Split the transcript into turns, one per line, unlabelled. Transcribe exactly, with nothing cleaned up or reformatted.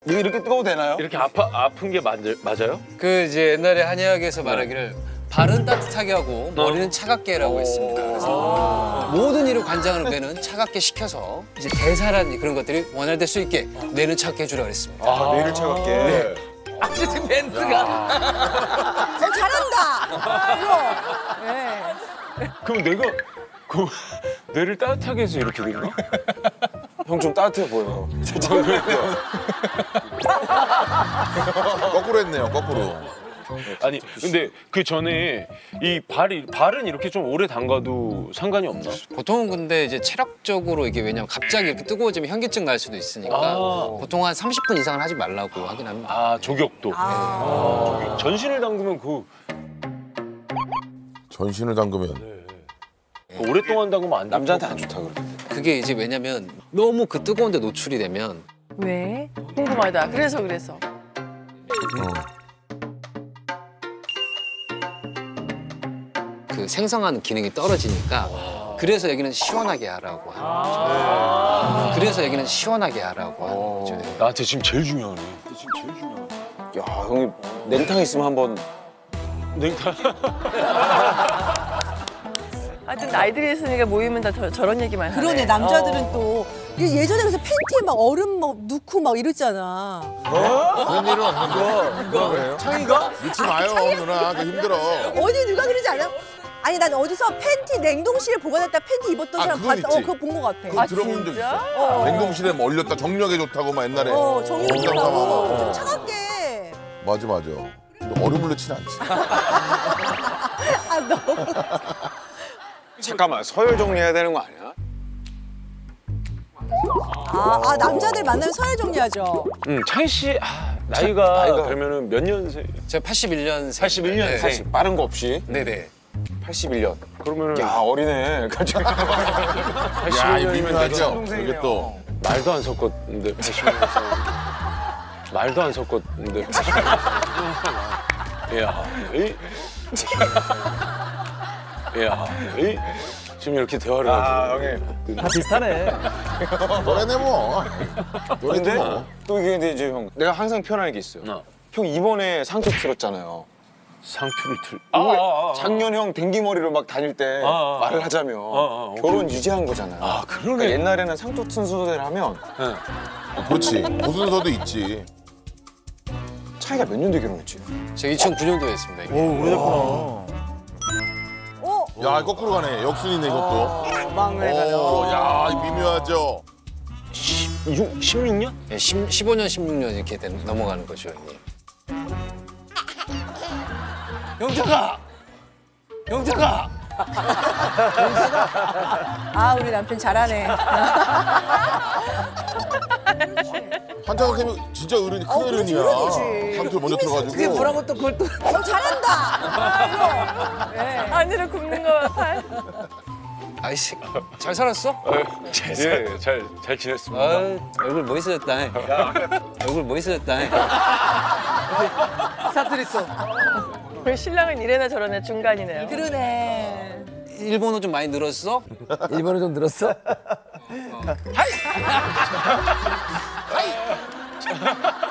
이거 이렇게 뜨거워도 되나요?
이렇게 아파 아픈 게 맞, 맞아요?
그 이제 옛날에 한의학에서 말하기를 발은 따뜻하게 하고 머리는 차갑게 해라고 했습니다. 그래서 모든 일을 관장하는 뇌는 차갑게 식혀서 이제 대사란 그런 것들이 원활될 수 있게 뇌는 차갑게 해주라고 했습니다.
아, 뇌를 차갑게. 네.
아, 지금 멘트가.
어, 잘한다. 이거. 네.
그럼 내가 그 뇌를 따뜻하게 해서 이렇게 되나?
형 좀 따뜻해 보여요.
거꾸로 했네요, 거꾸로.
아니 근데 그 전에 이 발이 발은 이렇게 좀 오래 담가도 상관이 없나?
보통은 근데 이제 체력적으로 이게 왜냐면 갑자기 이렇게 뜨거워지면 현기증 날 수도 있으니까
아.
보통 한 삼십 분 이상은 하지 말라고 하긴 합니다.
아 조격도.
아.
조격. 전신을 담그면 그
전신을 담그면.
오랫동안 담그면 안 돼.
남자한테 안 좋다 그러던데.
그게 이제 왜냐면 너무 그 뜨거운데 노출이 되면
왜? 궁금하다. 그래서 그래서.
어.
그 생성하는 기능이 떨어지니까 그래서 여기는 시원하게 하라고 하는 거죠. 그래서 여기는 시원하게 하라고 하는 거죠.
나한테 지금 제일 중요하네.
야, 형이 냉탕 있으면 한번.
냉탕.
하여튼 나이들이 있으니까 모이면 다 저, 저런 얘기만 하네.
그러네, 남자들은
어.
또. 예전에 그래서 팬티에 막 얼음 막 넣고 막 이랬잖아.
그런 일은 없는데.
누가 그래요?
창이가? 믿지 마요, 누나. 그 힘들어.
어디 누가 그러지 않아? 아니, 난 어디서 팬티 냉동실에 보관했다 팬티 입었던
아,
사람
그건
봤다. 어,
있지.
그거 본 것 같아.
그거
아,
들어본 적
진짜?
있어.
어.
냉동실에 뭐 얼렸다 정력에 좋다고 막 옛날에.
어, 정이
공장
좋다고.
삼아.
좀 차갑게.
맞아, 맞아. 근데 얼음을 넣진 않지.
아, 너무.
잠깐만, 서열 정리해야 되는 거 아니야?
아, 아, 남자들 만나면 서열 정리하죠.
응, 창희 씨 아, 나이가,
나이가
그러면은 몇 년생?
제가 팔십일 년생.
팔십일 년생.
사실 빠른 거 없이.
네네.
팔십일 년.
그러면은
야, 어리네. 갑자기.
야, 이 미묘하죠? 이게 또.
말도 안 섞었는데 팔십일 년생. 말도 안 섞었는데. 야, 이. 야, 이. 지금 이렇게 대화를
아,
하고.
형이.
다 비슷하네.
노래네 뭐. 노래도
근데
뭐.
또 이게 근데 이제 형, 내가 항상 표현하는 게 있어요.
어.
형 이번에 상투 틀었잖아요.
상투를 틀.
왜
아,
작년 형 댕기머리로 막 다닐 때
아, 아,
말을 하자면
아, 아,
결혼 유지한 거잖아요.
아, 그러네.
그러니까 옛날에는 상투 튼 순서대로 하면
그렇지. 무슨서도 있지.
차이가 몇 년대 결혼했지?
제가 이천구 년도에 했습니다. 이게.
오, 오래됐구나.
어,
야, 거꾸로 가네. 역순이네, 이것도.
막내
오, 야, 이 미묘하죠?
십육 년?
예, 십, 십오 년, 십육 년 이렇게 된- 넘어가는 거죠, 형님.
영탁아! 영탁아!
아, 우리 남편 잘하네.
한자 생각하면 진짜 어른이 큰
어, 그렇지,
어른이야.
어른이지.
상투 먼저
그게
들어가지고.
뭐라고 또 그걸 또. 어, 잘한다. 네.
안으로 굽는 거 봐.
아이씨, 잘 살았어?
예, 잘, 잘 지냈습니다.
아, 얼굴 멋있어졌다. 얼굴 멋있어졌다.
사투리 써.
우리 신랑은 이래나 저러나 중간이네요.
그러네.
일본어 좀 많이 늘었어?
일본어 좀 늘었어?